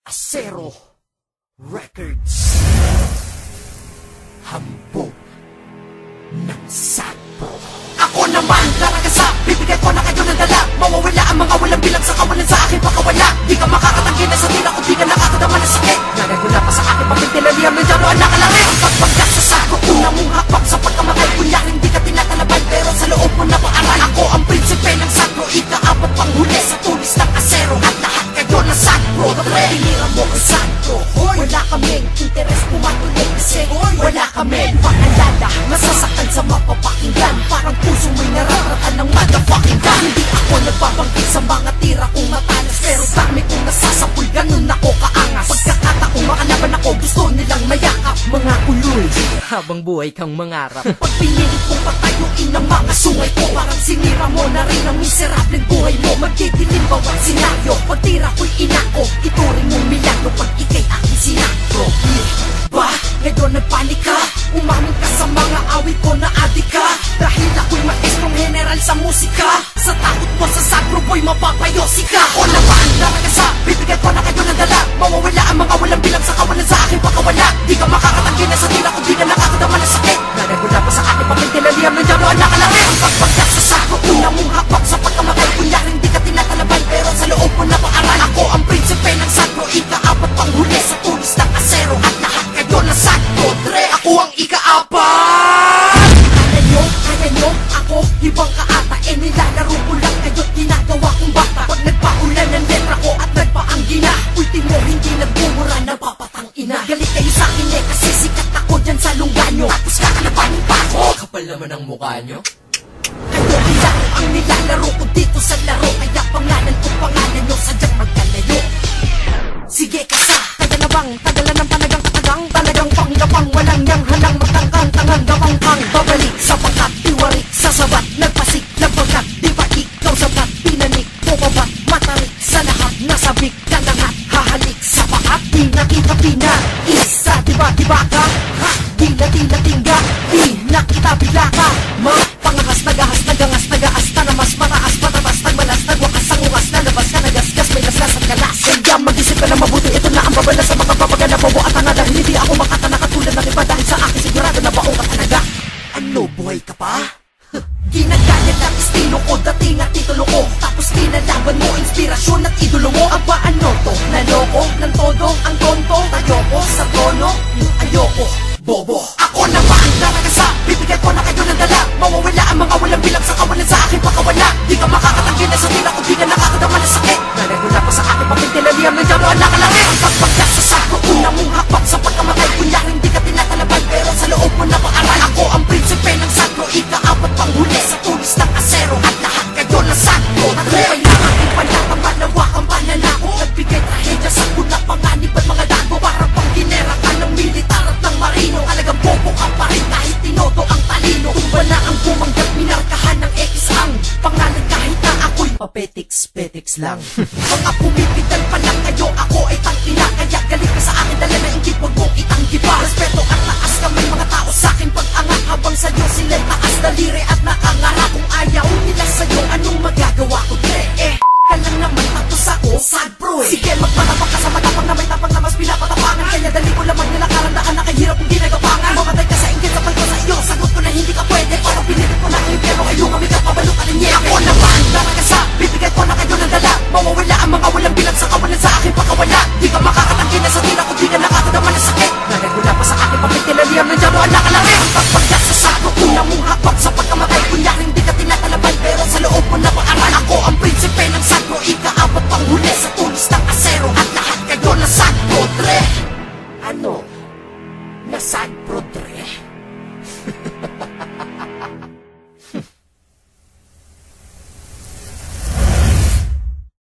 Acero Records. Hambog ng sapo. Ako naman talaga sa bibigay ko na kayo ng dala. Mawawala ang mga walang bilang sa kawalan sa akin pakawala. Di ka makakatanggi na sa tira kung di ka nakakadama ng sakit. Nagagula pa sa akin pagpintilalihan ng dyaroan na kalaki. Ang pagpagkat sa sako, una mong hakbang sa pagkamatay. Kunyaring di ka tinatalaban pero sa loob mo na paaral. Ako ang prinsipe ng sagro, ikaapat pang huli sa tulis ng asero. At lahat kayo na sagro, tinira mo ang sagro. Wala kaming interes pumatuloy kasi wala kaming paalala. Masasaktan sa mapapakinggan, parang puso mo'y nararatan ng motherfucking gun. Hindi ako nagbabanggit sa mga tira kong matalas, pero dami kong nasasapul, ganun ako kaangas. Pagkakataong makalaban ako, gusto nilang mayakap. Mga ulul, habang buhay kang mangarap. Pag pinilit kong patayuin ang mga sungay ko, parang sinira mo na rin ang miserableng buhay mo. Magdidilim bawat senaryo, pag tira ko'y inako, ituring mong milagro pag ikay aking sinakro. Ba, ngayon nagpanik ka, umamin ka sa mga awit ko na adik ka. Dahil ako'y maestrong general sa musika, sa takot mo sa sagro boy mapapayosi ka. O naman talaga sa bibigay ko na kayo ng dala. Mawawala ang mga walang bilang sa kawalan sa akin pakawala. Di ka makakatanggi na sa tira kung di ka nakakadama ng sakit. Nagagula pa sa akin pagpintilalihan ng dyaroan na kalaki. Ang pagpagkat sa sagro, una mong hakbang sa pagkamatay. Kunyaring di ka tinatalaban pero sa loob mo na paaral. Ako ang prinsipe ng sagro, ikaapat pang huli sa tulis ng asero. At lahat kayo na sagro, dre ako ang ikaapat. Kaya nyo, ako ibang kaata. Nilalaro ko lang kayo't ginagawa kong bata. Pag nagpaulan ng letra ko at nagpaanggina, ultimo hindi nagbumura na papatang ina. Galit kayo sa akin kasi sikat ako dyan sa lungga nyo. Tapos kakalabanin pa ako. Kapal naman ang mukha nyo. Kayo ay laro ang nilalaro ko dito sa laro. Kaya pangalan ko pangalan nyo, sadyang magkalayo. Sige kasa, kaya na bang tagalan ng panagang katagang. Talagang panggapang walang niyang halang matangkang. Tangang gawang kang babalik sa pangkat iwarik sa sabat. Nagpasik ng pagkat di ba ikaw sabat. Pinanik mo babat matarik sa lahat. Nasabik ka na nga hahalik sa pakat. Di nakita isa diba ka? Ha? Di na tingga. Di nakita bigla ka. Pangahas nagahas nagangas nagaas na mas mataas patabas nagmalas nagwakas ang ungas nalabas ka nagasgas may laslas at kalas. Kaya mag-isip ka na mabuti, ito na ang babala sa mga papagana bawa at tanga. Dahil hindi ako makatana katulad ng iba dahil sa akin sigurado na baong ka talaga. Ano, buhay ka pa? Ginagaya ng estilo ko, dating at titulo ko. Tapos kinalaban mo, inspirasyon at idolo mo. Aba ano to? Naloko ng todo ang tonto. Ayoko sa tono, ayoko bobo. Ako naman talaga sa bibigay ko na kayo ng dala. Mawawala ang mga walang bilang sa kawalan sa akin pakawala. Di ka makakatanggi na sa tira kung di ka nakakadama ng sakit. Nagagula pa sa akin pagpintilalihan ng dyaroan na kalaki. Ang pagpagkat sa sako, una mong hakbang sa pagkamatay. Kunyaring di ka tinatalaban pero sa loob mo na paaral. Ako ang prinsipe ng sagro, ikaapat pang huli sa tulis ng asero. At lahat kayo na sagro. Nagbay na aking panatang malawak ang pananako. Nagbigay trahedya sa kuna panganib at mga dago. Para pang ginera ka ng militar at ng marino. Alagang bobo ka pa rin kahit tinodo ang talino. Kung wala ang bumanggap, minarkahan ng X ang pangalan kahit na ako'y papetiks-petiks lang. Mga pumipidal pa lang kayo, ako ay tangina. Kaya galit ka sa akin, dala na ingit, wag mo itanggi pa. Respeto at taas ka, may mga tao sa'kin pag-angat. Habang sa'yo sila'y taas daliri at nakangara. Kung ayaw nila sa'yo, anong magagawa ko, dre? Ka lang naman tapos ako, sad bro. Sige, magmatapang ka sa matapang na may tapang na mas pinapatapangan. Kaya dali ko lamang nilakaran daan na kahirap kung ginagapangan. Mamatay ka sa inggit, sapal ko sa iyo. Sagot ko na hindi ka pwede. Parang pinilit ko na kayo, pero kayo kami kapabalo ka rin niya. Ako naman talaga sa bibigay ko na kayo ng dala. Mawawala ang mga walang bilang sa kawalan sa akin pakawala. Di ka makakatanggi na sa tira kung di ka nakakadama ng sakit. Nagagula pa sa akin pagpintilalihan ng dyaroan na kalaki.